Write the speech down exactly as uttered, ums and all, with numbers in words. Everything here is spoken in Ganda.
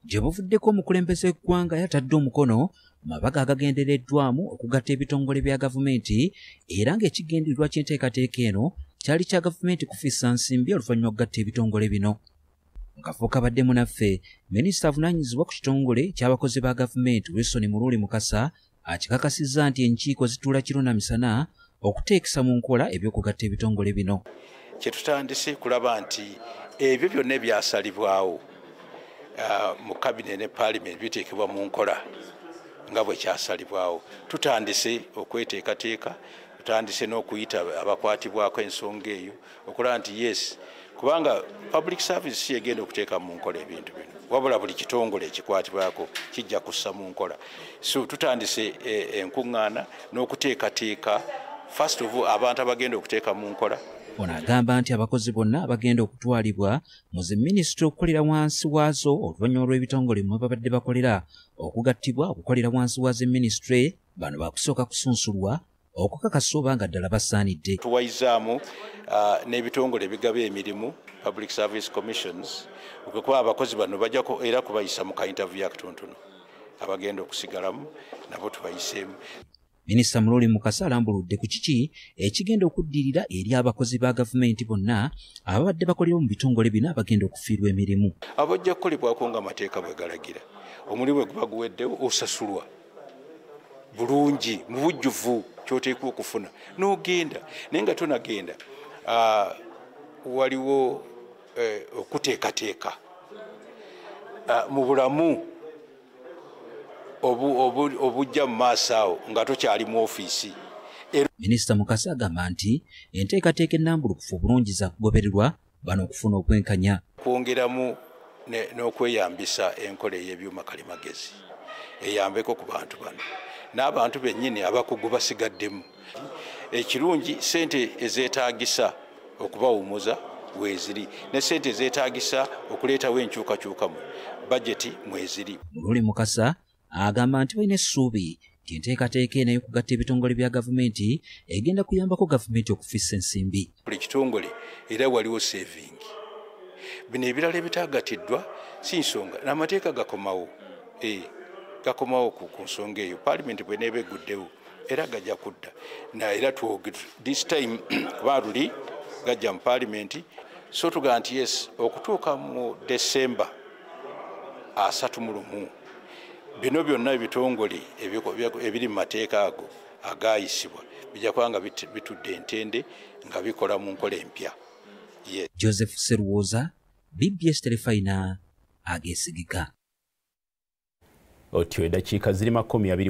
gye buvuddeko omukulembeze w'eggwanga yatadde omukono mabaga agagendereddwamu okugatta ebitongole bya gavumenti era ng'ekigendererwa ky'enteekateeka eno kyali kya gavumenti kufiisa nsimbi oluvannyuma okugatta ebitongole bino. Ngafuuka baddemu naffe minisita avunaanyizibwa ku kitongole ky'abakozi ba gavumenti Wilson Mululi Mukasa akikakasizza nti enkiiko zituula kiro na misana okuteekesa mu nkola eby'okugatta ebitongole bino. Kye tutandise kulaba nti ebyo byonna ebyasalibwawo uh, mu kabine ne parliament biteekebwa mu nkola nga bwe kyasalibwawo. Tutandise okweteekateeka, tutandise n'okuyita abakwatibwako ensonga eyo okulaba nti yes, kubanga public service si egenda okuteeka mu nkola ebintu bino, wabula buli kitongole ekikwatibwako kijja kussa mu nkola. So tutandise enkuŋŋaana n'okuteekateeka first of all abantu abagenda okuteeka mu nkola. Ono agamba nti abakozi bonna abagenda okutwalibwa mu zi minisitule okukolera wansi waazo oluvannyuma lw'ebitongole mwe babadde bakolera okugattibwa okukolera wansi wa zi minisitule bano bakusooka kusunsulwa okukakasa oba nga ddala basaanidde. Tuwayizaamu uh, n'ebitongole ebigaba emirimu public service commissions okuba abakozi bano bajja era kubayisa mu ka interview akatonotono abagenda okusigalamu nabo tubayiseemu. Minisita Mululi Mukasa alambuludde ku kiki ekigenda okuddirira eri abakozi ba gavumenti bonna ababadde bakolera mu bitongole bino abagenda okufiirwa emirimu. Abajja kukolebwako ng'amateeka bwe galagira, omulimu guba guweddewo osasulwa bulungi mu bujjuvu ky'oteekwa okufuna n'ogenda. Naye nga tonagenda uh, waliwo eh, okuteekateeka uh, mu bulamu obujja mu maaso awo nga tokyali mu ofiisi. Minisita Mukasa agamba nti enteekateeka ennambulukufu obulungi za kugobererwa bano okufuna okwenkanya. Kwongeramu n'okweyambisa enkola ey'ebyuma kalimagezi eyambeko ku bantu bano n'abantu bennyini abakugu basigaddemu. Ekirungi ssente ezeetaagisa okubawumuza weziri ne ssente ezeetaagisa okuleetawo enkyukakyukamu bajeti mweziri. Mululi Mukasa agamba nti balina essuubi nti enteekateeka eno y'okugatta ebitongole bya gavumenti egenda kuyambako gavumenti okufiissa ensimbi. Buli kitongole era waliwo saving. Bino ebirala ebitaagatiddwa si nsonga n'amateeka gakomawo eh, gakomawo ku nsonga eyo parliament bw'eneeba egguddewo era gajja kudda na era this time kuba luli gajja mu parliament. So tugamba nti yes, okutuuka mu December asatu mu lumu bino byonna ebitongole ebiri mu mateeka ago agayisibwa bijja kuba nga bitudde entende nga bikola mu nkola empya. Yes. Joseph Seruwoza, B B S Telefina, agesigika. Otyo eddakiika ziri makumi abiri